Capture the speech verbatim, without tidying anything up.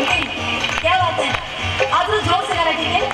क्या बात है, आज तो जोर से गाना, ठीक है।